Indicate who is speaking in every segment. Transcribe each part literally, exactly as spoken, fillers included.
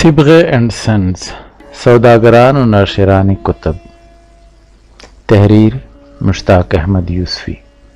Speaker 1: सिबग़े and sons Saudagaran और नाशिरान कुतुब। तहरीर मुश्ताक अहमद यूसुफी।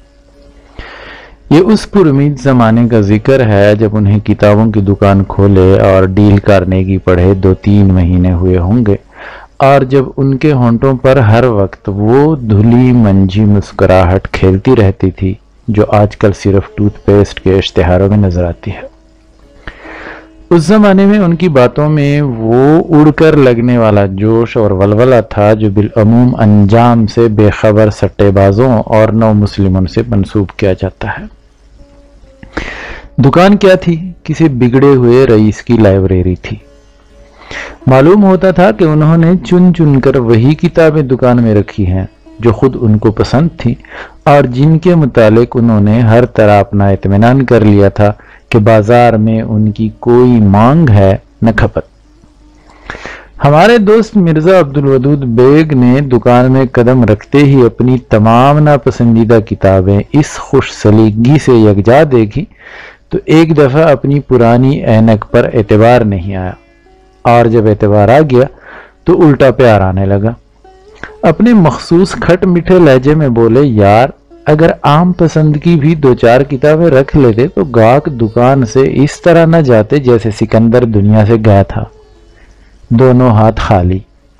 Speaker 1: ये उस पुरुमीद ज़माने का जिक्र है जब उन्हें किताबों की दुकान खोले और डील कार्नेगी पढ़े दो तीन महीने हुए होंगे, और जब उनके होंठों पर हर वक्त वो धुली मंजी मुस्कुराहट खेलती रहती थी जो आजकल सिर्फ टूथपेस्ट के इश्तिहारों में नजर आती है। उस जमाने में उनकी बातों में वो उड़कर लगने वाला जोश और वलवला था जो बिलअमूम अंजाम से बेखबर सट्टेबाजों और नौ मुस्लिमों से मंसूब किया जाता है। दुकान क्या थी? किसी बिगड़े हुए रईस की लाइब्रेरी थी। मालूम होता था कि उन्होंने चुन चुन कर वही किताबें दुकान में रखी हैं जो खुद उनको पसंद थी और जिनके मुतालिक उन्होंने हर तरह अपना इत्मीनान कर लिया था कि बाजार में उनकी कोई मांग है न खपत। हमारे दोस्त मिर्जा अब्दुल वदूद बेग ने दुकान में कदम रखते ही अपनी तमाम नापसंदीदा किताबें इस खुश सलीगी से यकजा देखी तो एक दफा अपनी पुरानी ऐनक पर एतबार नहीं आया, और जब एतबार आ गया तो उल्टा प्यार आने लगा। अपने मखसूस खट मीठे लहजे में बोले, यार अगर आम पसंद की भी दो चार किताबें रख लेते तो गाहक दुकान से इस तरह न जाते जैसे सिकंदर दुनिया से गया था, दोनों हाथ खाली।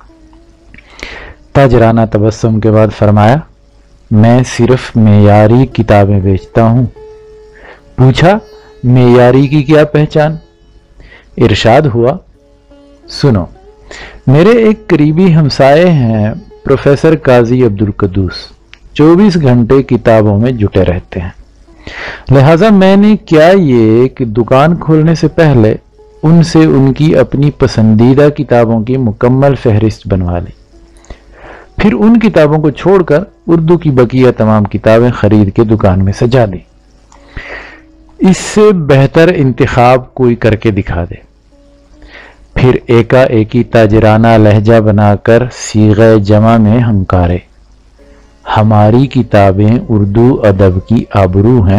Speaker 1: ताजराना तबस्सुम के बाद फरमाया, मैं सिर्फ मेयारी किताबें बेचता हूं। पूछा, मेयारी की क्या पहचान? इरशाद हुआ, सुनो, मेरे एक करीबी हमसाए हैं प्रोफेसर काजी अब्दुल कद्दूस, चौबीस घंटे किताबों में जुटे रहते हैं। लिहाजा मैंने क्या ये कि दुकान खोलने से पहले उनसे उनकी अपनी पसंदीदा किताबों की मुकम्मल फहरिस्त बनवा ली, फिर उन किताबों को छोड़कर उर्दू की बकिया तमाम किताबें खरीद के दुकान में सजा दी। इससे बेहतर इंतखाब कोई करके दिखा दे। फिर एका एकी ताजराना लहजा बनाकर सीगे जमा में हंकारे, हमारी किताबें उर्दू अदब की आबरू हैं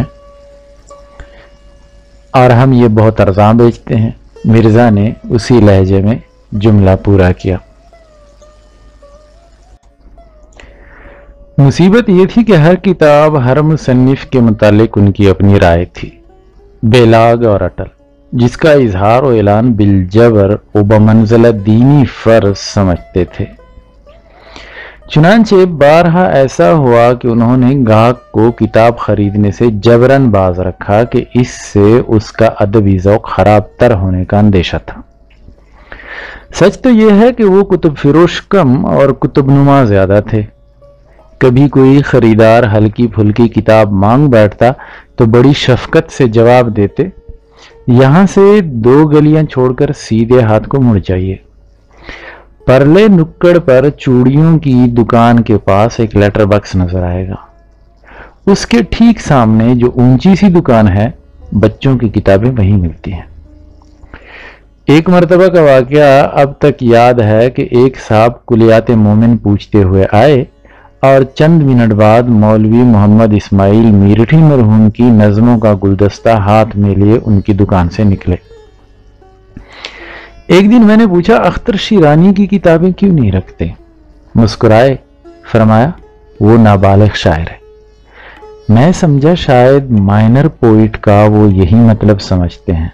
Speaker 1: और हम ये बहुत अर्ज़ां बेचते हैं। मिर्जा ने उसी लहजे में जुमला पूरा किया। मुसीबत ये थी कि हर किताब हर मुसन्निफ के मुतालिक उनकी अपनी राय थी, बेलाग और अटल, जिसका इजहार और ऐलान बिलजबर व बमंज़िलत दीनी फर्ज समझते थे। चुनांचे बारहा ऐसा हुआ कि उन्होंने गाहक को किताब खरीदने से जबरन बाज रखा कि इससे उसका अदबी ज़ौक़ खराब तर होने का अंदेशा था। सच तो यह है कि वो कुतुब फिरोश कम और कुतुब नुमा ज्यादा थे। कभी कोई खरीदार हल्की फुल्की किताब मांग बैठता तो बड़ी शफकत से जवाब देते, यहां से दो गलियां छोड़कर सीधे हाथ को मुड़ जाइए। परले नुक्कड़ पर चूड़ियों की दुकान के पास एक लेटर बॉक्स नजर आएगा। उसके ठीक सामने जो ऊंची सी दुकान है, बच्चों की किताबें वहीं मिलती हैं। एक मर्तबा का वाकया अब तक याद है कि एक साहब कुलियात मोमिन पूछते हुए आए और चंद मिनट बाद मौलवी मोहम्मद इस्माइल मीरठी मरहूम की नज़मों का गुलदस्ता हाथ में लिए उनकी दुकान से निकले। एक दिन मैंने पूछा, अख्तर शिरानी की किताबें क्यों नहीं रखते? मुस्कुराए, फरमाया, वो नाबालिग शायर है। मैं समझा शायद माइनर पोइट का वो यही मतलब समझते हैं।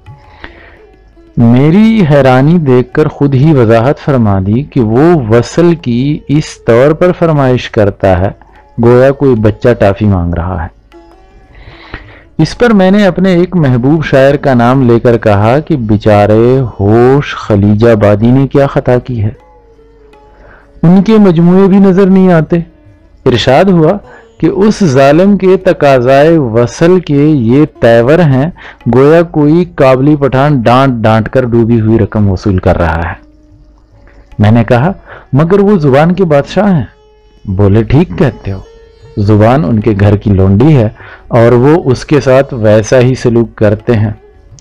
Speaker 1: मेरी हैरानी देखकर खुद ही वजाहत फरमा दी कि वो वसल की इस तौर पर फरमाइश करता है गोया कोई बच्चा टाफी मांग रहा है। इस पर मैंने अपने एक महबूब शायर का नाम लेकर कहा कि बेचारे होश खलीजाबादी ने क्या खता की है, उनके मजमूए भी नजर नहीं आते। इरशाद हुआ कि उस जालिम के तकाज़ाए वसल के ये तेवर हैं गोया कोई काबली पठान डांट डांट कर डूबी हुई रकम वसूल कर रहा है। मैंने कहा, मगर वो जुबान के बादशाह हैं। बोले, ठीक कहते हो, जुबान उनके घर की लोंडी है और वो उसके साथ वैसा ही सलूक करते हैं।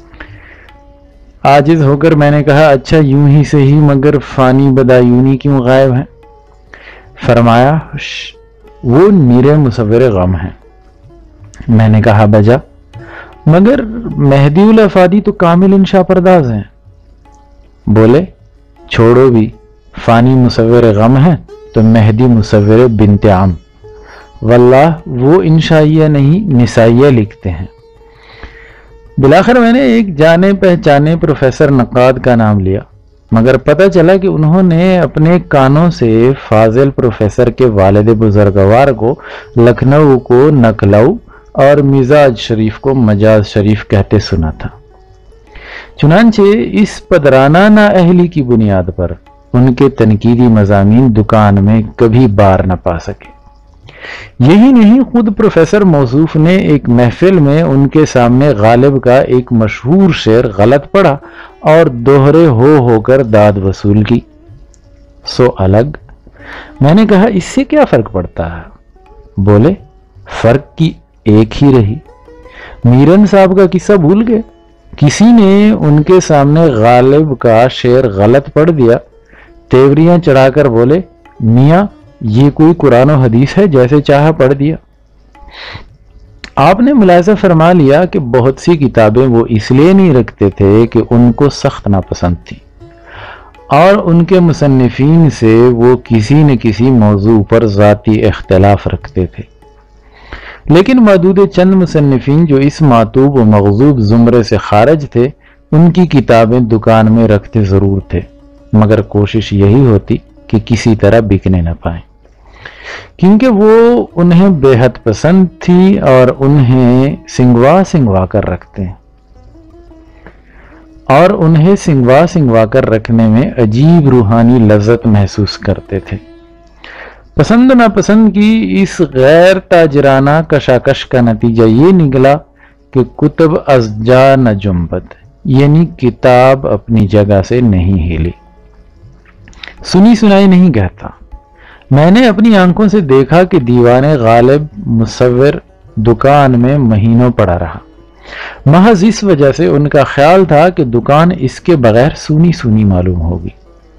Speaker 1: आजिज होकर मैंने कहा, अच्छा यूं ही से ही, मगर फानी बदायूनी क्यों गायब है? फरमाया, वो नीरे मुसव्विर गम हैं। मैंने कहा, बजा, मगर मेहदी उल अफादी तो कामिल इंशा परदाज हैं। بولے چھوڑو بھی، فانی مصور غم ہے تو مہدی مصور بنت عم، واللہ وہ انشائیہ نہیں نسائیہ لکھتے ہیں۔ بلاخر میں نے ایک جانے پہچانے پروفیسر نقاد کا نام لیا، مگر پتہ چلا کہ انہوں نے اپنے کانوں سے فاضل پروفیسر کے والد بزرگوار کو لکھنؤ کو نکلؤ اور مزاج شریف کو مجاز شریف کہتے سنا تھا۔ چنانچہ اس پدرانہ نااہلی کی بنیاد پر ان کے تنقیدی مضامین دکان میں کبھی بار نہ پا سکے۔ یہی نہیں، خود پروفیسر موصوف نے ایک محفل میں ان کے سامنے غالب کا ایک مشہور شعر غلط پڑھا اور دوہرے ہو ہو کر داد وصول کی۔ سو الگ۔ میں نے کہا اس سے کیا فرق پڑتا ہے؟ بولے فرق کی ایک ہی رہی، میرن صاحب کا قصہ بھول گئے، کسی نے ان کے سامنے غالب کا شعر غلط پڑھ دیا، تیوریاں چڑھا کر بولے میاں یہ کوئی قرآن و حدیث ہے، جیسے چاہا پڑھ دیا۔ آپ نے ملاحظہ فرما لیا کہ بہت سی کتابیں وہ اس لیے نہیں رکھتے تھے کہ ان کو سخت ناپسند تھی، اور ان کے مصنفین سے وہ کسی نہ کسی موضوع پر ذاتی اختلاف رکھتے تھے، لیکن محدود چند مصنفین جو اس معتوب و مغضوب زمرے سے خارج تھے ان کی کتابیں دکان میں رکھتے ضرور تھے، مگر کوشش یہی ہوتی کہ کسی طرح بکنے نہ پائیں، کیونکہ وہ انہیں بے حد پسند تھی اور انہیں سنگوا سنگوا کر رکھتے ہیں اور انہیں سنگوا سنگوا کر رکھنے میں عجیب روحانی لذت محسوس کرتے تھے۔ پسند ناپسند کی اس غیر تاجرانہ کشاکش کا نتیجہ یہ نکلا کہ کتب از جا نہ جنبت، یعنی کتاب اپنی جگہ سے نہیں ہلی۔ سنی سنائی نہیں کہتا، میں نے اپنی آنکھوں سے دیکھا کہ دیوان غالب مصور دکان میں مہینوں پڑا رہا، محض اس وجہ سے ان کا خیال تھا کہ دکان اس کے بغیر سونی سونی معلوم ہوگی۔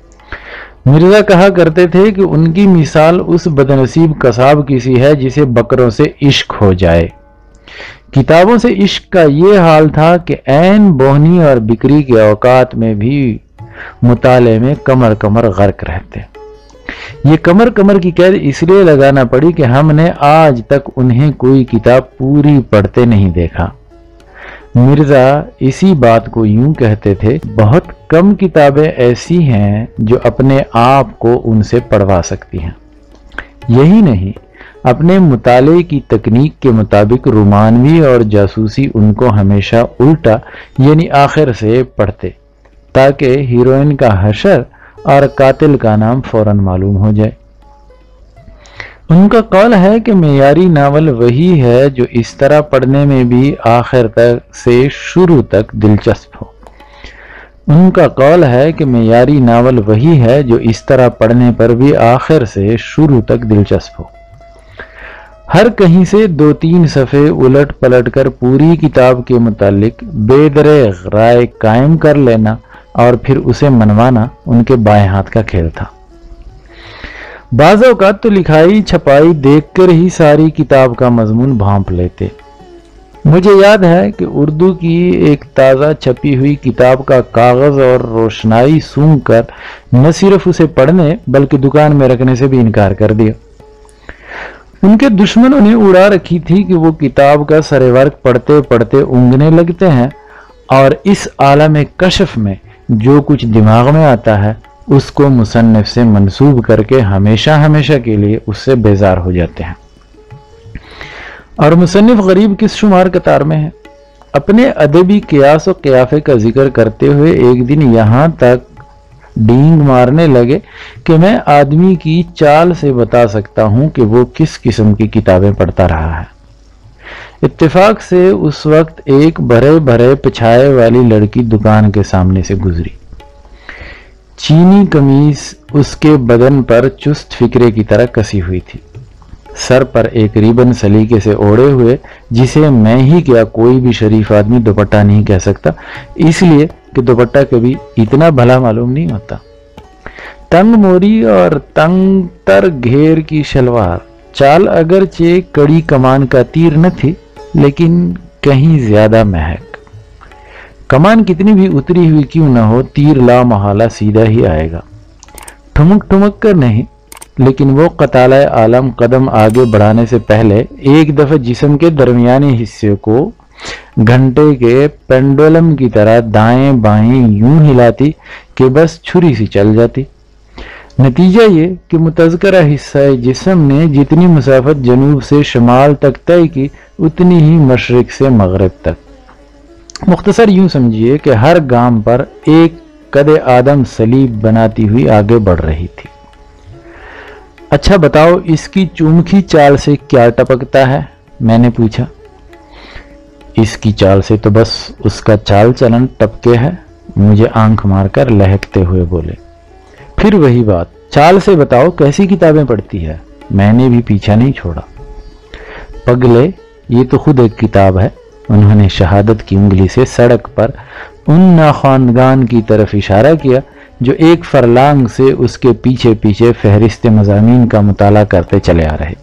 Speaker 1: مرزا کہا کرتے تھے کہ ان کی مثال اس بدنصیب قصاب کی سی ہے جسے بکروں سے عشق ہو جائے۔ کتابوں سے عشق کا یہ حال تھا کہ عین بوہنی اور بکری کے اوقات میں بھی مطالعے میں کمر کمر غرق رہتے۔ یہ کمر کمر کی قید اس لیے لگانا پڑی کہ ہم نے آج تک انہیں کوئی کتاب پوری پڑھتے نہیں دیکھا۔ مرزا اسی بات کو یوں کہتے تھے، بہت کم کتابیں ایسی ہیں جو اپنے آپ کو ان سے پڑھوا سکتی ہیں۔ یہی نہیں، اپنے مطالعے کی تکنیک کے مطابق رومانوی اور جاسوسی ان کو ہمیشہ الٹا یعنی آخر سے پڑھتے، تاکہ ہیروئن کا حشر اور قاتل کا نام فوراً معلوم ہو جائے۔ ان کا قول ہے کہ معیاری ناول وہی ہے جو اس طرح پڑھنے میں بھی آخر تک سے شروع تک دلچسپ ہو۔ ان کا قول ہے کہ معیاری ناول وہی ہے جو اس طرح پڑھنے پر بھی آخر سے شروع تک دلچسپ ہو۔ ہر کہیں سے دو تین صفحے الٹ پلٹ کر پوری کتاب کے متعلق بے دریغ رائے قائم کر لینا اور پھر اسے منوانا ان کے بائیں ہاتھ کا کھیل تھا۔ بعض اوقات تو لکھائی چھپائی دیکھ کر ہی ساری کتاب کا مضمون بھانپ لیتے۔ مجھے یاد ہے کہ اردو کی ایک تازہ چھپی ہوئی کتاب کا کاغذ اور روشنائی سونگھ کر نہ صرف اسے پڑھنے بلکہ دکان میں رکھنے سے بھی انکار کر دیا۔ ان کے دشمنوں نے اڑا رکھی تھی کہ وہ کتاب کا سرورق پڑھتے پڑھتے اونگنے لگتے ہیں اور اس عالم کشف میں جو کچھ دماغ میں آتا ہے اس کو مصنف سے منسوب کر کے ہمیشہ ہمیشہ کے لیے اس سے بیزار ہو جاتے ہیں۔ اور مصنف غریب کس شمار قطار میں ہے؟ اپنے ادبی قیاس و قیافے کا ذکر کرتے ہوئے ایک دن یہاں تک ڈینگ مارنے لگے کہ میں آدمی کی چال سے بتا سکتا ہوں کہ وہ کس قسم کی کتابیں پڑھتا رہا ہے۔ اتفاق سے اس وقت ایک بھرے بھرے پچھائے والی لڑکی دکان کے سامنے سے گزری۔ چینی قمیص اس کے بدن پر چست فکرے کی طرح کسی ہوئی تھی، سر پر ایک ریبن سلیقے سے اوڑے ہوئے جسے میں ہی کیا کوئی بھی شریف آدمی دوپٹہ نہیں کہہ سکتا، اس لیے کہ دوپٹہ کبھی اتنا بھلا معلوم نہیں ہوتا۔ تنگ موری اور تنگ تر گھیر کی شلوار، چال اگرچہ کڑی کمان کا تیر نہ تھی لیکن کہیں زیادہ مہک۔ कमान कितनी भी उतरी हुई क्यों न हो, तीर ला महला सीधा ही आएगा, ठुमक ठुमक कर नहीं। लेकिन वो कताला आलम कदम आगे बढ़ाने से पहले एक दफे जिस्म के दरमियाने हिस्से को घंटे के पेंडुलम की तरह दाएं बाएं यूं हिलाती कि बस छुरी सी चल जाती। नतीजा ये कि मुतज़करा हिस्सा जिस्म ने जितनी मुसाफत जनूब से शमाल तक तय की, उतनी ही मशरिक से मगरब तक। मुख्तसर यूं समझिए कि हर गाम पर एक कदे आदम सलीब बनाती हुई आगे बढ़ रही थी। अच्छा बताओ, इसकी चुमकी चाल से क्या टपकता है? मैंने पूछा। इसकी चाल से तो बस उसका चाल चलन टपके है, मुझे आंख मारकर लहकते हुए बोले। फिर वही बात, चाल से बताओ कैसी किताबें पढ़ती है? मैंने भी पीछा नहीं छोड़ा। पगले, ये तो खुद एक किताब है। उन्होंने शहादत की उंगली से सड़क पर उन नाखानगान की तरफ इशारा किया जो एक फरलांग से उसके पीछे पीछे फहरिस्त मज़ामीन का मुताला करते चले आ रहे थे।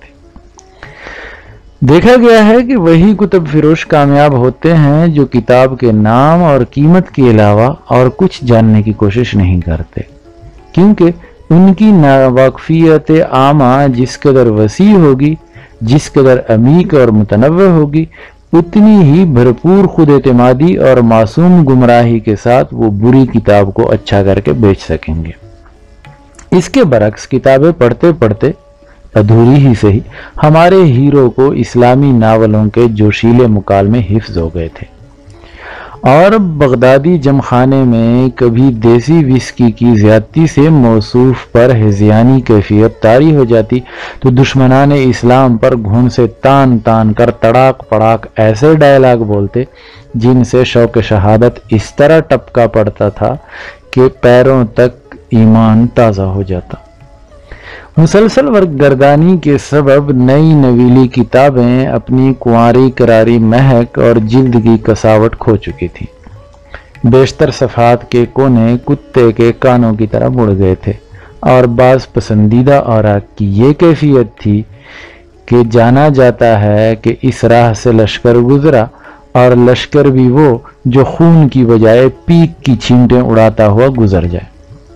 Speaker 1: देखा गया है कि वही कुतुब फिरोश कामयाब होते हैं जो किताब के नाम और कीमत के अलावा और कुछ जानने की कोशिश नहीं करते, क्योंकि उनकी नावाकफियत आमा जिस कदर वसी होगी, जिस कदर अमीक और मुतनव्व होगी, उतनी ही भरपूर खुद एतमादी और मासूम गुमराही के साथ वो बुरी किताब को अच्छा करके बेच सकेंगे। इसके बरक्स किताबें पढ़ते पढ़ते अधूरी ही सही हमारे हीरो को इस्लामी नावलों के जोशीले मुकाल में हिफ्ज हो गए थे, और बगदादी जमखाने में कभी देसी विस्की की ज्यादती से मौसूफ पर हिज़ियानी कैफियत तारी हो जाती तो दुश्मनान इस्लाम पर घुन से तान तान कर तड़ाक पड़ाक ऐसे डायलॉग बोलते जिनसे शौक शहादत इस तरह टपका पड़ता था कि पैरों तक ईमान ताज़ा हो जाता। मुसलसल वर्गगर्दानी के सबब नई नवीली किताबें अपनी कुंवारी करारी महक और जिल्द की कसावट खो चुकी थी। बेशतर सफ़ात के कोने कुत्ते के कानों की तरह मुड़ गए थे, और बाज़ पसंदीदा औरा की ये कैफियत थी कि जाना जाता है कि इस राह से लश्कर गुजरा, और लश्कर भी वो जो खून की बजाय पीक की छींटें उड़ाता हुआ गुजर जाए।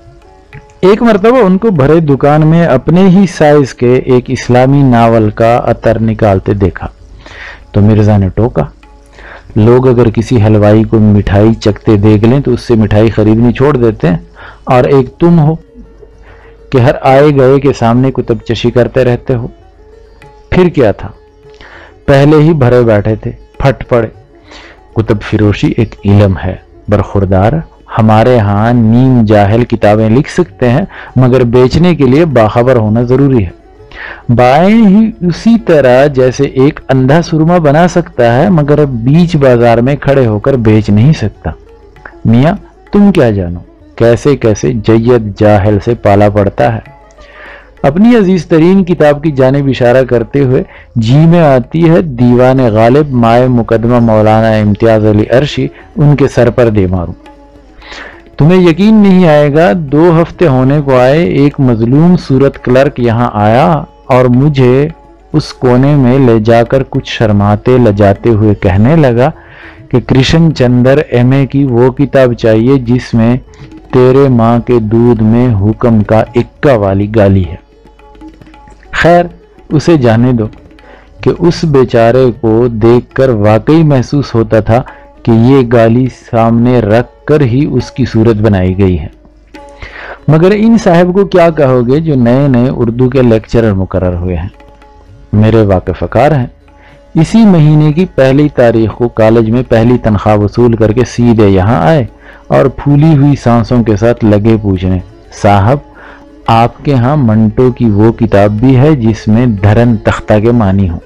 Speaker 1: एक मरतबा उनको भरे दुकान में अपने ही साइज के एक इस्लामी नावल का अतर निकालते देखा तो मिर्जा ने टोका, लोग अगर किसी हलवाई को मिठाई चखते देख लें तो उससे मिठाई खरीदनी छोड़ देते हैं, और एक तुम हो कि हर आए गए के सामने कुतुबचशी करते रहते हो। फिर क्या था, पहले ही भरे बैठे थे, फट पड़े। कुतुब फिरोशी एक इल्म है, बरखुरदार। हमारे यहाँ नीम जाहिल किताबें लिख सकते हैं, मगर बेचने के लिए बाखबर होना जरूरी है। बाएं ही उसी तरह जैसे एक अंधा सुरमा बना सकता है, मगर बीच बाजार में खड़े होकर बेच नहीं सकता। मियाँ, तुम क्या जानो कैसे कैसे जय्यद जाहिल से पाला पड़ता है। अपनी अजीज तरीन किताब की जानिब इशारा करते हुए जी में आती है दीवान गालिब माए मुकदमा मौलाना इम्तियाज अली अर्शी, उनके सर पर दे मारूं। तुम्हें यकीन नहीं आएगा, दो हफ्ते होने को आए एक मजलूम सूरत क्लर्क यहाँ आया और मुझे उस कोने में ले जाकर कुछ शर्माते लजाते हुए कहने लगा कि कृष्ण चंद्र एमए की वो किताब चाहिए जिसमें तेरे माँ के दूध में हुक्म का इक्का वाली गाली है। खैर, उसे जाने दो कि उस बेचारे को देखकर वाकई महसूस होता था कि ये गाली सामने रख कर ही उसकी सूरत बनाई गई है। मगर इन साहब को क्या कहोगे जो नए नए उर्दू के लेक्चरर मुकर्रर हुए हैं, मेरे वाक़िफ़कार हैं। इसी महीने की पहली तारीख को कॉलेज में पहली तनख्वाह वसूल करके सीधे यहाँ आए और फूली हुई सांसों के साथ लगे पूछने, साहब आपके यहाँ मंटो की वो किताब भी है जिसमें धरन तख्ता के मानी हो।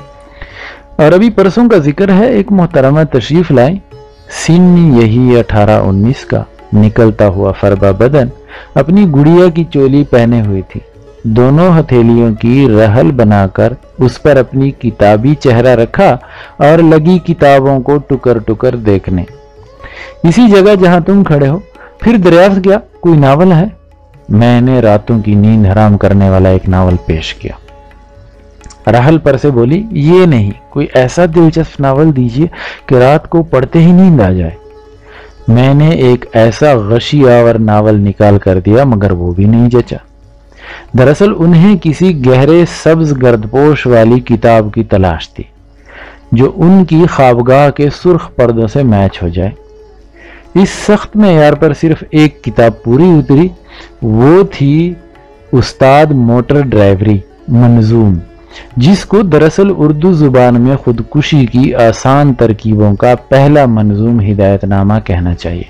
Speaker 1: और अभी परसों का जिक्र है, एक मोहतरमा तशरीफ लाई, सिन यही अठारह उन्नीस का, निकलता हुआ फरबा बदन, अपनी गुड़िया की चोली पहने हुई थी, दोनों हथेलियों की रहल बनाकर उस पर अपनी किताबी चेहरा रखा और लगी किताबों को टुकर टुकर देखने। इसी जगह जहां तुम खड़े हो। फिर दरियाफ्त किया, कोई नावल है? मैंने रातों की नींद हराम करने वाला एक नावल पेश किया। राहल पर से बोली, ये नहीं, कोई ऐसा दिलचस्प नावल दीजिए कि रात को पढ़ते ही नींद आ जाए। میں نے ایک ایسا غشی آور ناول نکال کر دیا مگر وہ بھی نہیں جچا۔ دراصل انہیں کسی گہرے سبز گردپوش والی کتاب کی تلاش تھی جو ان کی خوابگاہ کے سرخ پردوں سے میچ ہو جائے۔ اس سخت معیار پر صرف ایک کتاب پوری اتری، وہ تھی استاد موٹر ڈرائیوری منظوم، جس کو دراصل اردو زبان میں خودکشی کی آسان ترکیبوں کا پہلا منظوم ہدایت نامہ کہنا چاہیے۔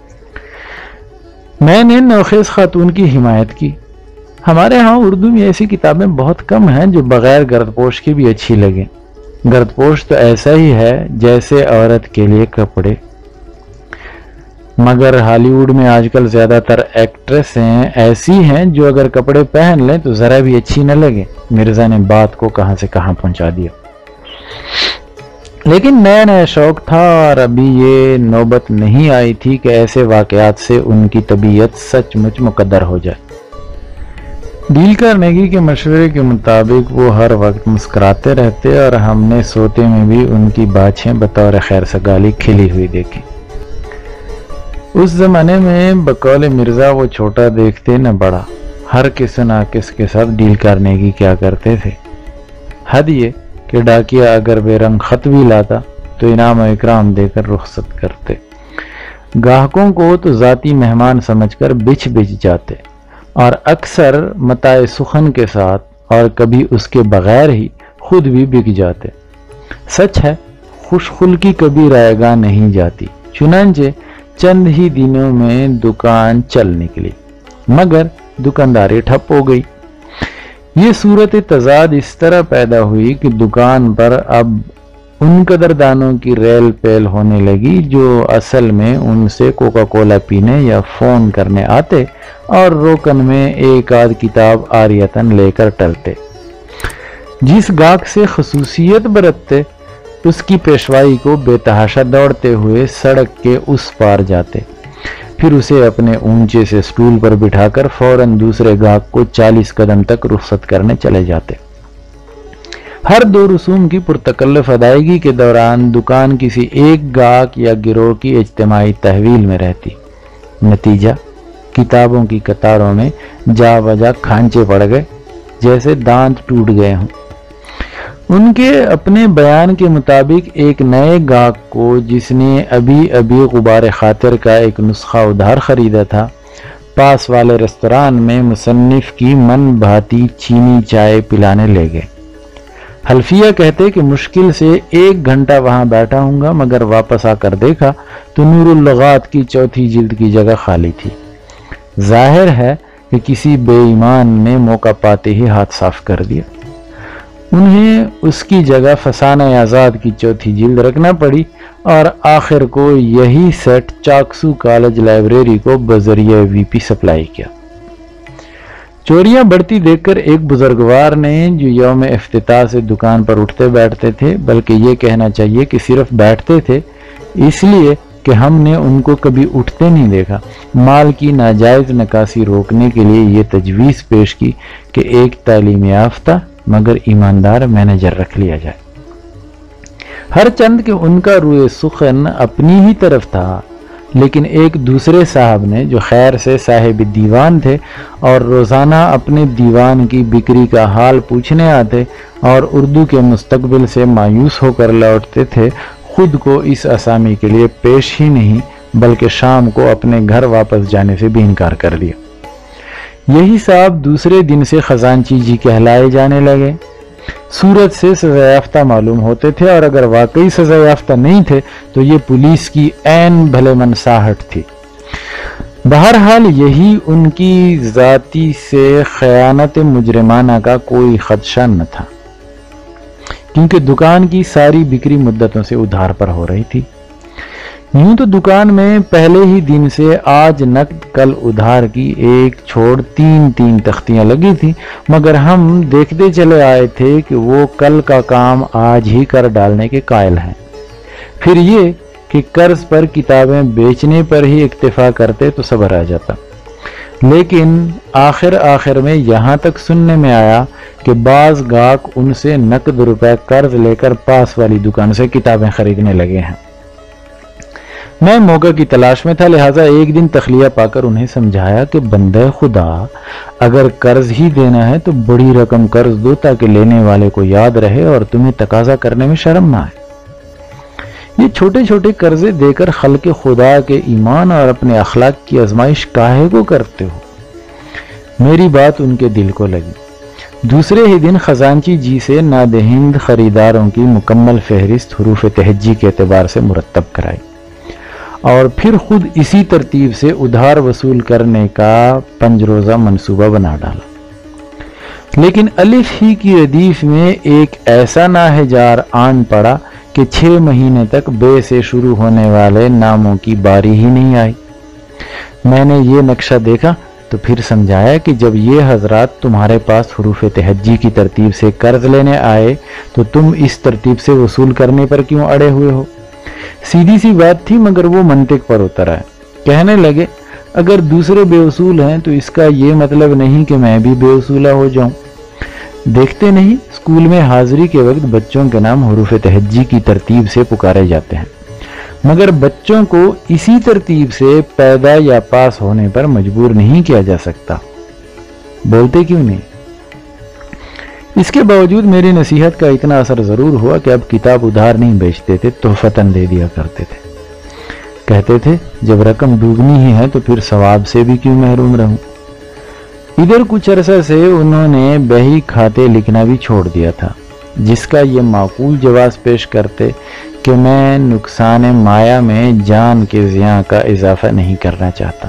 Speaker 1: میں نے نوخیز خاتون کی حمایت کی۔ ہمارے ہاں اردو میں ایسی کتابیں بہت کم ہیں جو بغیر گردپوش کے بھی اچھی لگیں۔ گردپوش تو ایسا ہی ہے جیسے عورت کے لیے کپڑے، مگر ہالی ووڈ میں آج کل زیادہ تر ایکٹریسیں ایسی ہیں جو اگر کپڑے پہن لیں تو ذرا بھی اچھی نہ لگے۔ مرزا نے بات کو کہاں سے کہاں پہنچا دیا۔ لیکن نیا نیا شوق تھا اور ابھی یہ نوبت نہیں آئی تھی کہ ایسے واقعات سے ان کی طبیعت سچ مچ مقدر ہو جائے۔ ڈیل کارنیگی کے مشورے کے مطابق وہ ہر وقت مسکراتے رہتے اور ہم نے سوتے میں بھی ان کی باچھیں بطور خیر سگالی کھلی ہوئی دیکھی۔ اس زمانے میں بقول مرزا وہ چھوٹا دیکھتے نہ بڑا، ہر کس ناقص کے ساتھ ڈیل کارنیگی کیا کرتے تھے۔ حد یہ کہ ڈاکیا اگر بے رنگ خط بھی لاتا تو انعام و اکرام دے کر رخصت کرتے۔ گاہکوں کو تو ذاتی مہمان سمجھ کر بچ بچ جاتے اور اکثر متاع سخن کے ساتھ اور کبھی اس کے بغیر ہی خود بھی بک جاتے۔ سچ ہے خوش خلقی کبھی رائے گاہ نہیں جاتی، چنانچہ چند ہی دنوں میں دکان چل نکلی مگر دکانداری ٹھپ ہو گئی۔ یہ صورت تضاد اس طرح پیدا ہوئی کہ دکان پر اب ان قدردانوں کی ریل پیل ہونے لگی جو اصل میں ان سے کوکا کولا پینے یا فون کرنے آتے اور روکن میں ایک آدھ کتاب عاریتاً لے کر ٹلتے۔ جس گاہک سے خصوصیت برتتے اس کی پیشوائی کو بے تحاشا دوڑتے ہوئے سڑک کے اس پار جاتے، پھر اسے اپنے اونچے سے سٹول پر بٹھا کر فوراً دوسرے گاہک کو چالیس قدم تک رخصت کرنے چلے جاتے۔ ہر دو رسوم کی پرتکلف ادائیگی کے دوران دکان کسی ایک گاہک یا گروہ کی اجتماعی تحویل میں رہتی۔ نتیجہ کتابوں کی قطاروں میں جا بجا کھانچے پڑ گئے جیسے دانت ٹوٹ گئے ہوں۔ ان کے اپنے بیان کے مطابق ایک نئے گاہک کو جس نے ابھی ابھی غبار خاطر کا ایک نسخہ ادھار خریدا تھا، پاس والے ریستوران میں مصنف کی من بھاتی چینی چائے پلانے لے گئے۔ حلفیہ کہتے کہ مشکل سے ایک گھنٹہ وہاں بیٹھا ہوں گا مگر واپس آ کر دیکھا تو نور اللغات کی چوتھی جلد کی جگہ خالی تھی۔ ظاہر ہے کہ کسی بے ایمان نے موقع پاتے ہی ہاتھ صاف کر دیا۔ انہیں اس کی جگہ فسانہ آزاد کی چوتھی جلد رکھنا پڑی اور آخر کو یہی سیٹ چاکسو کالج لائبریری کو بذریعہ وی پی سپلائی کیا۔ چوریاں بڑھتی دیکھ کر ایک بزرگوار نے جو یوم افتتاح سے دکان پر اٹھتے بیٹھتے تھے، بلکہ یہ کہنا چاہیے کہ صرف بیٹھتے تھے، اس لیے کہ ہم نے ان کو کبھی اٹھتے نہیں دیکھا، مال کی ناجائز نکاسی روکنے کے لیے یہ تجویز پیش کی کہ ایک تعلیم یافتہ مگر ایماندار مینیجر رکھ لیا جائے۔ ہر چند کہ ان کا روئے سخن اپنی ہی طرف تھا، لیکن ایک دوسرے صاحب نے جو خیر سے صاحب دیوان تھے اور روزانہ اپنے دیوان کی بکری کا حال پوچھنے آتے اور اردو کے مستقبل سے مایوس ہو کر لوٹتے تھے، خود کو اس اسامی کے لیے پیش ہی نہیں بلکہ شام کو اپنے گھر واپس جانے سے بھی انکار کر دیا۔ یہی صاحب دوسرے دن سے خزانچی جی کہلائے جانے لگے۔ صورت سے سزا یافتہ معلوم ہوتے تھے اور اگر واقعی سزا یافتہ نہیں تھے تو یہ پولیس کی عین بھلے منصاحت تھی۔ بہرحال یہی ان کی ذاتی سے خیانت مجرمانہ کا کوئی خدشہ نہ تھا، کیونکہ دکان کی ساری بکری مدتوں سے ادھار پر ہو رہی تھی۔ یوں تو دکان میں پہلے ہی دن سے آج نقد کل ادھار کی ایک چھوڑ تین تین تختیاں لگی تھی، مگر ہم دیکھتے چلے آئے تھے کہ وہ کل کا کام آج ہی کر ڈالنے کے قائل ہیں۔ پھر یہ کہ قرض پر کتابیں بیچنے پر ہی اکتفا کرتے تو صبر آ جاتا، لیکن آخر آخر میں یہاں تک سننے میں آیا کہ بعض گاہک ان سے نقد روپے قرض لے کر پاس والی دکان سے کتابیں خریدنے لگے ہیں۔ میں موقع کی تلاش میں تھا، لہٰذا ایک دن تخلیہ پا کر انہیں سمجھایا کہ بندہ خدا اگر قرض ہی دینا ہے تو بڑی رقم قرض دو تاکہ لینے والے کو یاد رہے اور تمہیں تقاضا کرنے میں شرم نہ آئے۔ یہ چھوٹے چھوٹے قرضے دے کر خلق خدا کے ایمان اور اپنے اخلاق کی آزمائش کاہے کو کرتے ہو؟ میری بات ان کے دل کو لگی۔ دوسرے ہی دن خزانچی جی سے نادہند خریداروں کی مکمل فہرست حروف تہجی کے اعتبار سے مرتب کرائی اور پھر خود اسی ترتیب سے ادھار وصول کرنے کا پنج روزہ منصوبہ بنا ڈالا۔ لیکن الف ہی کی ردیف میں ایک ایسا ناہجار آن پڑا کہ چھ مہینے تک بے سے شروع ہونے والے ناموں کی باری ہی نہیں آئی۔ میں نے یہ نقشہ دیکھا تو پھر سمجھایا کہ جب یہ حضرات تمہارے پاس حروف تہجی کی ترتیب سے قرض لینے آئے تو تم اس ترتیب سے وصول کرنے پر کیوں اڑے ہوئے ہو؟ سیدھی سی بات تھی، مگر وہ منطق پر اتر آئے۔ کہنے لگے اگر دوسرے بے اصول ہیں تو اس کا یہ مطلب نہیں کہ میں بھی بے اصولہ ہو جاؤں۔ دیکھتے نہیں اسکول میں حاضری کے وقت بچوں کے نام حروف تہجی کی ترتیب سے پکارے جاتے ہیں، مگر بچوں کو اسی ترتیب سے پیدا یا پاس ہونے پر مجبور نہیں کیا جا سکتا۔ بولتے کیوں نہیں؟ اس کے باوجود میری نصیحت کا اتنا اثر ضرور ہوا کہ اب کتاب ادھار نہیں بیچتے تھے، تحفتاً دے دیا کرتے تھے۔ کہتے تھے جب رقم دوگنی ہی ہے تو پھر ثواب سے بھی کیوں محروم رہوں۔ ادھر کچھ عرصہ سے انہوں نے بہی کھاتے لکھنا بھی چھوڑ دیا تھا، جس کا یہ معقول جواز پیش کرتے کہ میں نقصان مایا میں جان کے زیاں کا اضافہ نہیں کرنا چاہتا۔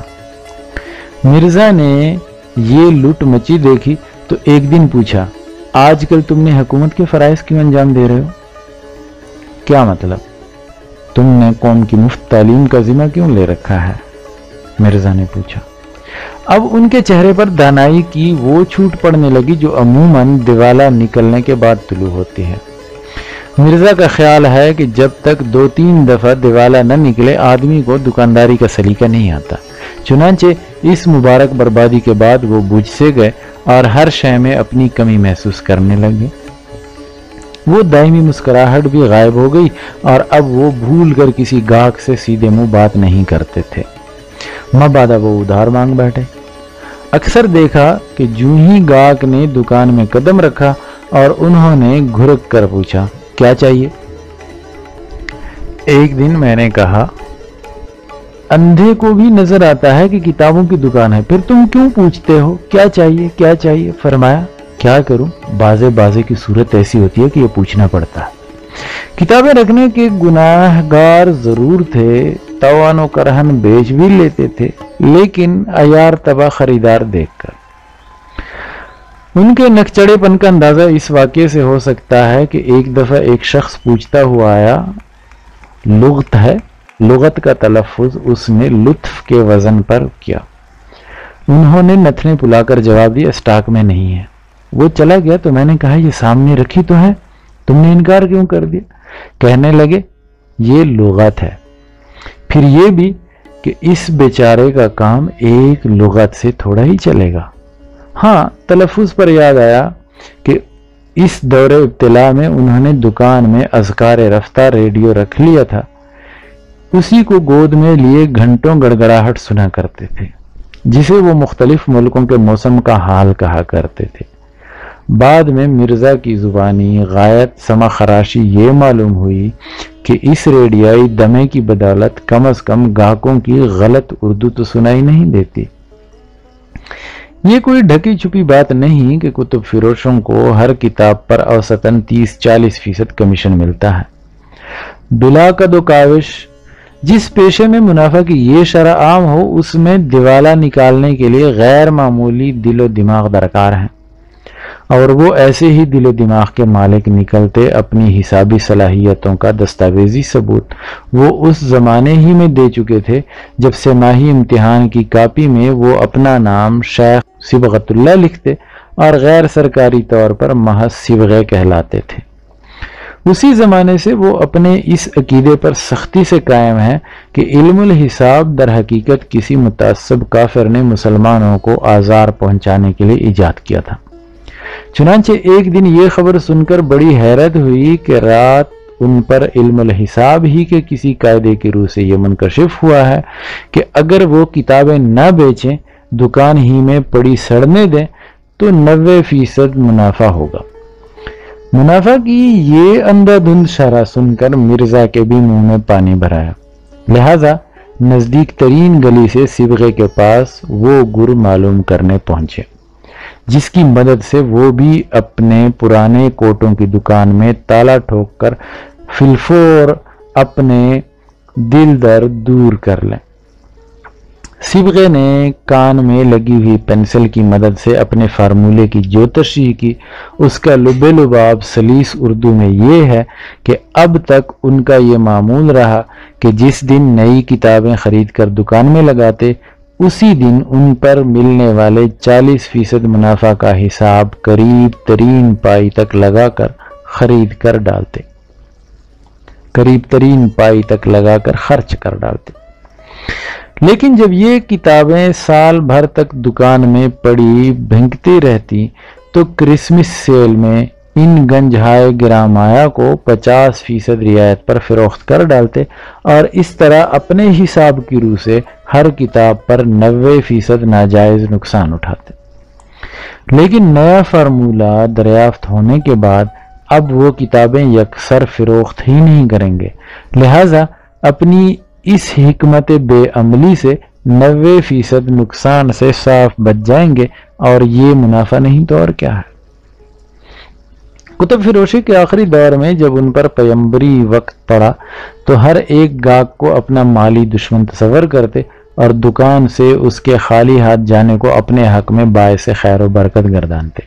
Speaker 1: مرزا نے یہ لٹ مچی دیکھی تو ایک دن پوچھا آج کل تم نے حکومت کے فرائض کیوں انجام دے رہے ہو؟ کیا مطلب؟ تم نے قوم کی مفت تعلیم کا ذمہ کیوں لے رکھا ہے؟ مرزا نے پوچھا۔ اب ان کے چہرے پر دانائی کی وہ چھوٹ پڑنے لگی جو عموماً دیوالا نکلنے کے بعد طلوع ہوتی ہے۔ مرزا کا خیال ہے کہ جب تک دو تین دفعہ دیوالا نہ نکلے آدمی کو دکانداری کا سلیقہ نہیں آتا۔ چنانچہ اس مبارک بربادی کے بعد وہ بجھ سے گئے اور ہر شے میں اپنی کمی محسوس کرنے لگے۔ وہ دائمی مسکراہٹ بھی غائب ہو گئی اور اب وہ بھول کر کسی گاہک سے سیدھے منہ بات نہیں کرتے تھے۔ مبادا وہ ادھار مانگ بیٹھے۔ اکثر دیکھا کہ جو ہی گاہک نے دکان میں قدم رکھا اور انہوں نے گھرک کر پوچھا کیا چاہیے؟ ایک دن میں نے کہا اندھے کو بھی نظر آتا ہے کہ کتابوں کی دکان ہے، پھر تم کیوں پوچھتے ہو کیا چاہیے کیا چاہیے؟ فرمایا کیا کروں، بازے بازے کی صورت ایسی ہوتی ہے کہ یہ پوچھنا پڑتا ہے۔ کتابیں رکھنے کے گناہ گار ضرور تھے، توان و کرہن بیچ بھی لیتے تھے، لیکن عیار تباہ خریدار دیکھ کر ان کے نکچڑے پن کا اندازہ اس واقعے سے ہو سکتا ہے کہ ایک دفعہ ایک شخص پوچھتا ہوا آیا، لغت ہے، لغت کا تلفظ اس نے لطف کے وزن پر کیا۔ انہوں نے نتنے پلا کر جواب دیا اسٹاک میں نہیں ہے۔ وہ چلا گیا تو میں نے کہا یہ سامنے رکھی تو ہے، تم نے انکار کیوں کر دیا؟ کہنے لگے یہ لغت ہے، پھر یہ بھی کہ اس بیچارے کا کام ایک لغت سے تھوڑا ہی چلے گا۔ ہاں تلفظ پر یاد آیا کہ اس دور ابتلا میں انہوں نے دکان میں اذکار رفتہ ریڈیو رکھ لیا تھا، اسی کو گود میں لیے گھنٹوں گڑگڑاہٹ سنا کرتے تھے، جسے وہ مختلف ملکوں کے موسم کا حال کہا کرتے تھے۔ بعد میں مرزا کی زبانی غایت سما خراشی یہ معلوم ہوئی کہ اس ریڈیائی دمے کی بدولت کم از کم گاہکوں کی غلط اردو تو سنائی نہیں دیتی۔ یہ کوئی ڈھکی چھپی بات نہیں کہ کتب فروشوں کو ہر کتاب پر اوسطاً تیس چالیس فیصد کمیشن ملتا ہے۔ بلا قد و کاوش جس پیشے میں منافع کی یہ شرح عام ہو اس میں دیوالا نکالنے کے لیے غیر معمولی دل و دماغ درکار ہیں، اور وہ ایسے ہی دل و دماغ کے مالک نکلتے اپنی حسابی صلاحیتوں کا دستاویزی ثبوت وہ اس زمانے ہی میں دے چکے تھے جب سماہی امتحان کی کاپی میں وہ اپنا نام شیخ صبغت اللہ لکھتے اور غیر سرکاری طور پر محض صبغے کہلاتے تھے۔ اسی زمانے سے وہ اپنے اس عقیدے پر سختی سے قائم ہے کہ علم الحساب در حقیقت کسی متعصب کافر نے مسلمانوں کو آزار پہنچانے کے لیے ایجاد کیا تھا۔ چنانچہ ایک دن یہ خبر سن کر بڑی حیرت ہوئی کہ رات ان پر علم الحساب ہی کے کسی قاعدے کی روح سے یہ منکشف ہوا ہے کہ اگر وہ کتابیں نہ بیچیں، دکان ہی میں پڑی سڑنے دیں، تو نوے فیصد منافع ہوگا۔ منافع کی یہ اندھا دھند شرح سن کر مرزا کے بھی منہ میں پانی بھرایا، لہذا نزدیک ترین گلی سے صبغے کے پاس وہ گر معلوم کرنے پہنچے، جس کی مدد سے وہ بھی اپنے پرانے کوٹوں کی دکان میں تالا ٹھوک کر فلفور اپنے دل درد دور کر لیں۔ صبغے نے کان میں لگی ہوئی پینسل کی مدد سے اپنے فارمولے کی جو تشریح کی، اس کا لب لباب سلیس اردو میں یہ ہے کہ اب تک ان کا یہ معمول رہا کہ جس دن نئی کتابیں خرید کر دکان میں لگاتے، اسی دن ان پر ملنے والے چالیس فیصد منافع کا حساب قریب ترین پائی تک لگا کر خرید کر ڈالتے قریب ترین پائی تک لگا کر خرچ کر ڈالتے۔ لیکن جب یہ کتابیں سال بھر تک دکان میں پڑی بھنگتی رہتی تو کرسمس سیل میں ان گنجھائے گرامایا کو پچاس فیصد رعایت پر فروخت کر ڈالتے اور اس طرح اپنے حساب کی روح سے ہر کتاب پر نوے فیصد ناجائز نقصان اٹھاتے۔ لیکن نیا فارمولہ دریافت ہونے کے بعد اب وہ کتابیں یکسر فروخت ہی نہیں کریں گے، لہذا اپنی اس حکمت بے عملی سے نوے فیصد نقصان سے صاف بچ جائیں گے، اور یہ منافع نہیں تو اور کیا ہے۔ کتب فروشی کے آخری دور میں جب ان پر پیمبری وقت پڑا تو ہر ایک گاہک کو اپنا مالی دشمن تصور کرتے اور دکان سے اس کے خالی ہاتھ جانے کو اپنے حق میں باعث خیر و برکت گردانتے۔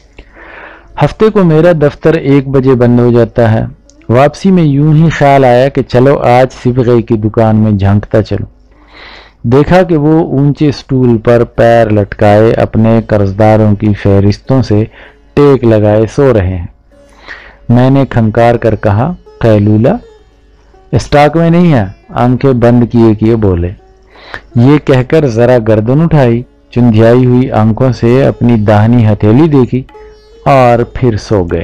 Speaker 1: ہفتے کو میرا دفتر ایک بجے بند ہو جاتا ہے۔ واپسی میں یوں ہی خیال آیا کہ چلو آج صبغے کی دکان میں جھانکتا چلو۔ دیکھا کہ وہ اونچے سٹول پر پیر لٹکائے اپنے قرضداروں کی فہرستوں سے ٹیک لگائے سو رہے ہیں۔ میں نے کھنکار کر کہا، قیلولہ اسٹاک میں نہیں ہے؟ آنکھیں بند کیے کیے بولے۔ یہ کہہ کر ذرا گردن اٹھائی، چندھیائی ہوئی آنکھوں سے اپنی داہنی ہتھیلی دیکھی اور پھر سو گئے۔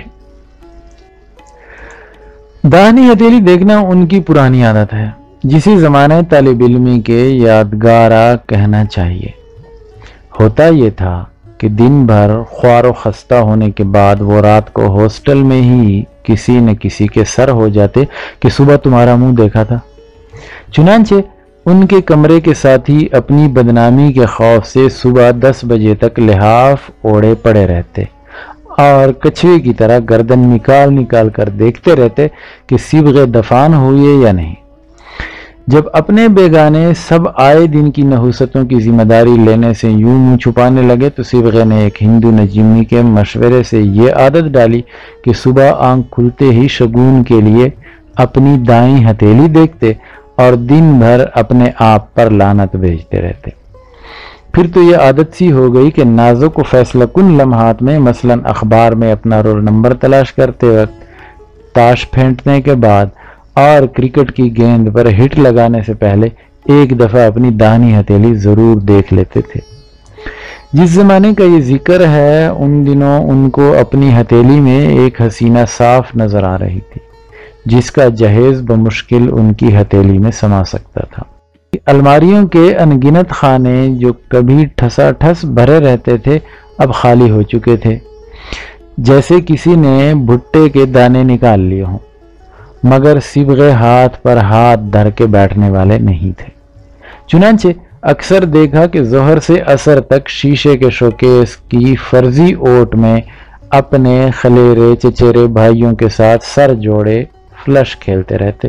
Speaker 1: داہنی ہتھیلی دیکھنا ان کی پرانی عادت ہے، جسے زمانہ طالب علمی کے یادگارہ کہنا چاہیے۔ ہوتا یہ تھا کہ دن بھر خوار و خستہ ہونے کے بعد وہ رات کو ہاسٹل میں ہی کسی نہ کسی کے سر ہو جاتے کہ صبح تمہارا منہ دیکھا تھا۔ چنانچہ ان کے کمرے کے ساتھی اپنی بدنامی کے خوف سے صبح دس بجے تک لحاف اوڑے پڑے رہتے اور کچھوے کی طرح گردن نکال نکال کر دیکھتے رہتے کہ صبغے دفان ہوئے یا نہیں۔ جب اپنے بیگانے سب آئے دن کی نحوستوں کی ذمہ داری لینے سے یوں منہ چھپانے لگے تو صبغے نے ایک ہندو نجیمی کے مشورے سے یہ عادت ڈالی کہ صبح آنکھ کھلتے ہی شگون کے لیے اپنی دائیں ہتھیلی دیکھتے اور دن بھر اپنے آپ پر لعنت بھیجتے رہتے۔ پھر تو یہ عادت سی ہو گئی کہ نازک و فیصلہ کن لمحات میں مثلاً اخبار میں اپنا رول نمبر تلاش کرتے وقت، تاش پھینٹنے کے بعد اور کرکٹ کی گیند پر ہٹ لگانے سے پہلے ایک دفعہ اپنی داہنی ہتھیلی ضرور دیکھ لیتے تھے۔ جس زمانے کا یہ ذکر ہے ان دنوں ان کو اپنی ہتھیلی میں ایک حسینہ صاف نظر آ رہی تھی، جس کا جہیز بمشکل ان کی ہتھیلی میں سما سکتا تھا۔ الماریوں کے انگنت خانے جو کبھی ٹھسا ٹھس بھرے رہتے تھے اب خالی ہو چکے تھے، جیسے کسی نے بھٹے کے دانے نکال لیے ہوں، مگر صبغے ہاتھ پر ہاتھ دھر کے بیٹھنے والے نہیں تھے۔ چنانچہ اکثر دیکھا کہ ظہر سے عصر تک شیشے کے شوکیس کی فرضی اوٹ میں اپنے خلیرے چچیرے بھائیوں کے ساتھ سر جوڑے فلش کھیلتے رہتے۔